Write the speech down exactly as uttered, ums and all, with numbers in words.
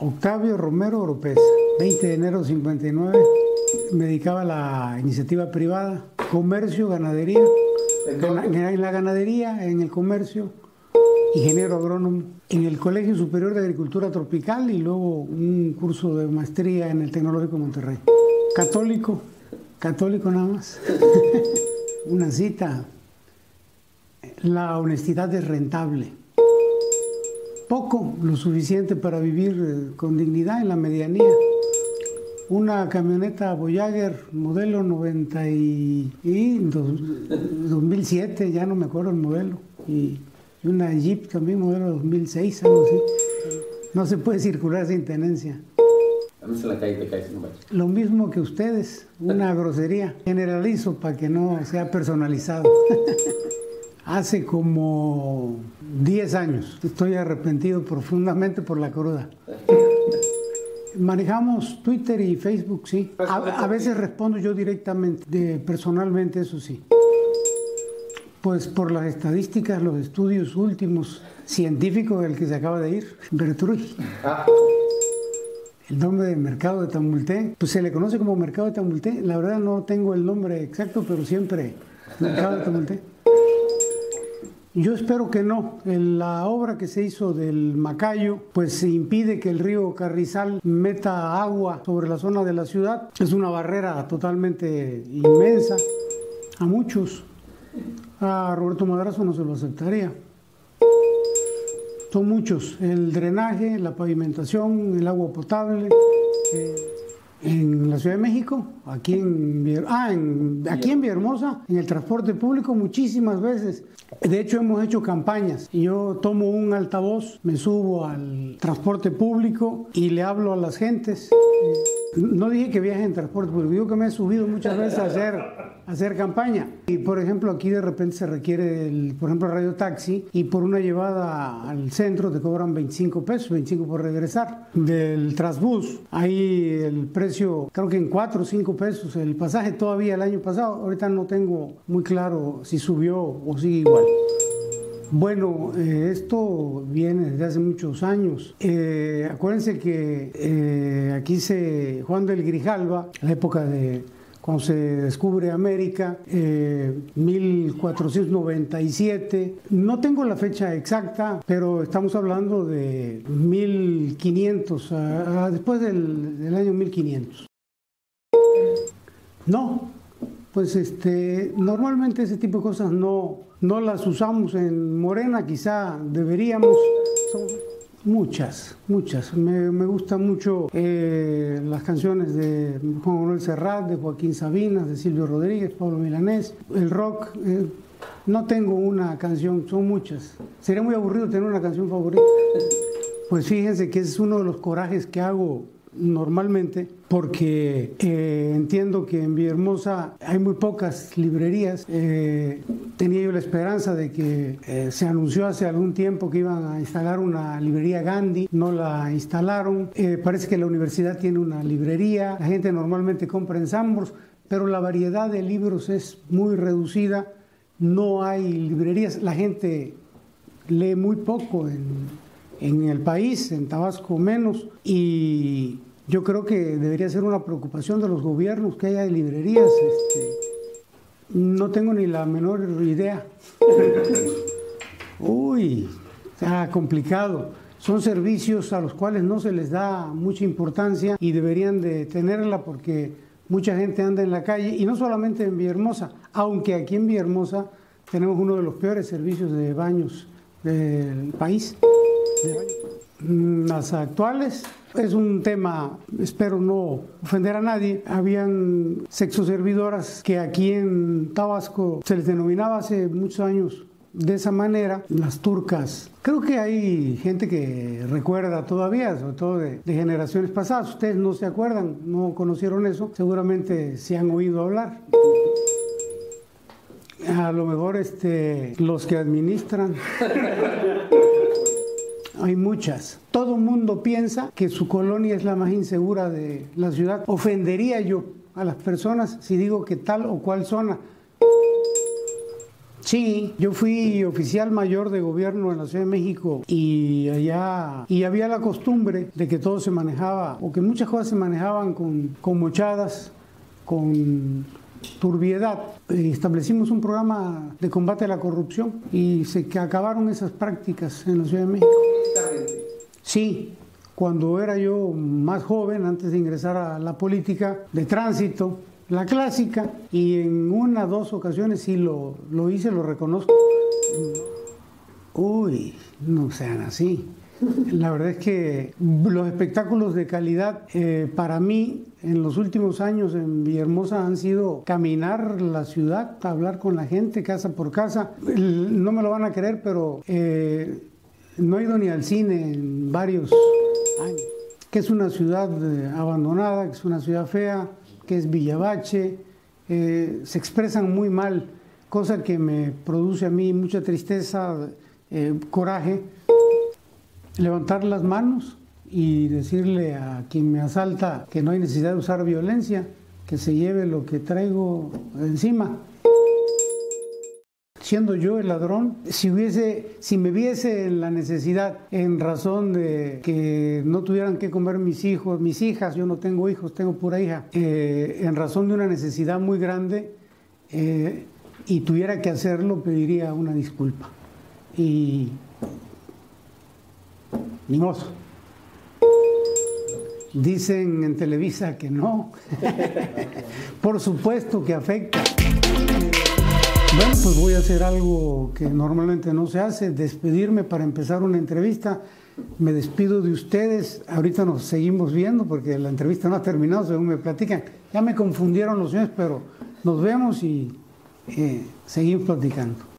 Octavio Romero Oropesa, veinte de enero de cincuenta y nueve, me dedicaba a la iniciativa privada, comercio, ganadería, en la ganadería, en el comercio, ingeniero agrónomo, en el Colegio Superior de Agricultura Tropical y luego un curso de maestría en el Tecnológico de Monterrey. Católico, católico nada más. Una cita, la honestidad es rentable. Poco, lo suficiente para vivir con dignidad en la medianía. Una camioneta Voyager modelo noventa y, y dos mil siete, ya no me acuerdo el modelo, y una Jeep también modelo dos mil seis, algo así. No se puede circular sin tenencia. A mí se la cae, te cae sin bache. Lo mismo que ustedes, una grosería. Generalizo para que no sea personalizado. Hace como diez años estoy arrepentido profundamente por la cruda. Manejamos Twitter y Facebook, sí. A, a veces respondo yo directamente, de, personalmente, eso sí. Pues por las estadísticas, los estudios últimos científicos del que se acaba de ir, Bertrui. Ah. El nombre del mercado de Tamulté, pues se le conoce como mercado de Tamulté. La verdad no tengo el nombre exacto, pero siempre mercado de Tamulté. Yo espero que no. En la obra que se hizo del Macayo, pues se impide que el río Carrizal meta agua sobre la zona de la ciudad. Es una barrera totalmente inmensa. A muchos. A Roberto Madrazo no se lo aceptaría. Son muchos. El drenaje, la pavimentación, el agua potable. Eh, en la Ciudad de México, aquí en, ah, en, aquí en Villahermosa, en el transporte público muchísimas veces. De hecho, hemos hecho campañas. Yo tomo un altavoz, me subo al transporte público y le hablo a las gentes. No dije que viaje en transporte público, digo que me he subido muchas veces a hacer, a hacer campaña. Y por ejemplo, aquí de repente se requiere, el, por ejemplo, el radio taxi, y por una llevada al centro te cobran veinticinco pesos, veinticinco por regresar. Del Transbús, ahí el precio, creo que en cuatro o cinco pesos el pasaje todavía el año pasado. Ahorita no tengo muy claro si subió o sigue igual. Bueno, eh, esto viene desde hace muchos años. Eh, acuérdense que eh, aquí se, Juan del Grijalva, la época de cuando se descubre América, eh, mil cuatrocientos noventa y siete, no tengo la fecha exacta, pero estamos hablando de mil quinientos, a, a, después del, del año mil quinientos. No, pues este, normalmente ese tipo de cosas no, no las usamos en Morena, quizá deberíamos. Son muchas, muchas. Me, me gustan mucho eh, las canciones de Juan Manuel Serrat, de Joaquín Sabinas, de Silvio Rodríguez, Pablo Milanés, el rock. Eh, no tengo una canción, son muchas. Sería muy aburrido tener una canción favorita. Pues fíjense que ese es uno de los corajes que hago normalmente, porque eh, entiendo que en Villahermosa hay muy pocas librerías. Eh, tenía yo la esperanza de que eh, se anunció hace algún tiempo que iban a instalar una librería Gandhi, no la instalaron. Eh, parece que la universidad tiene una librería, la gente normalmente compra en Sambors, pero la variedad de libros es muy reducida, no hay librerías, la gente lee muy poco en en el país, en Tabasco menos, y yo creo que debería ser una preocupación de los gobiernos que haya librerías. Este, no tengo ni la menor idea. Uy, está complicado. Son servicios a los cuales no se les da mucha importancia y deberían de tenerla, porque mucha gente anda en la calle, y no solamente en Villahermosa, aunque aquí en Villahermosa tenemos uno de los peores servicios de baños del país. Las actuales es un tema, espero no ofender a nadie. Habían sexoservidoras que aquí en Tabasco se les denominaba hace muchos años de esa manera, las turcas. Creo que hay gente que recuerda todavía, sobre todo de, de generaciones pasadas. Ustedes no se acuerdan, no conocieron eso, seguramente se han oído hablar. A lo mejor este, los que administran. Hay muchas. Todo el mundo piensa que su colonia es la más insegura de la ciudad. Ofendería yo a las personas si digo que tal o cual zona. Sí, yo fui oficial mayor de gobierno en la Ciudad de México y allá y había la costumbre de que todo se manejaba, o que muchas cosas se manejaban con, con mochadas, con turbiedad. Establecimos un programa de combate a la corrupción y se que acabaron esas prácticas en la Ciudad de México. Sí, cuando era yo más joven, antes de ingresar a la política de tránsito, la clásica, y en una, dos ocasiones sí lo, lo hice, lo reconozco. Uy, no sean así. La verdad es que los espectáculos de calidad eh, para mí en los últimos años en Villahermosa han sido caminar la ciudad, hablar con la gente casa por casa. No me lo van a creer, pero eh, no he ido ni al cine en varios años. Que es una ciudad eh, abandonada, que es una ciudad fea, que es Villabache, eh, se expresan muy mal, cosa que me produce a mí mucha tristeza, eh, coraje. Levantar las manos y decirle a quien me asalta que no hay necesidad de usar violencia, que se lleve lo que traigo encima. Siendo yo el ladrón, si, hubiese, si me viese en la necesidad, en razón de que no tuvieran que comer mis hijos, mis hijas, yo no tengo hijos, tengo pura hija, eh, en razón de una necesidad muy grande eh, y tuviera que hacerlo, pediría una disculpa. Y ni modo. Dicen en Televisa que no. Por supuesto que afecta. Bueno, pues voy a hacer algo que normalmente no se hace, despedirme para empezar una entrevista. Me despido de ustedes. Ahorita nos seguimos viendo porque la entrevista no ha terminado, según me platican. Ya me confundieron los señores, pero nos vemos y eh, seguimos platicando.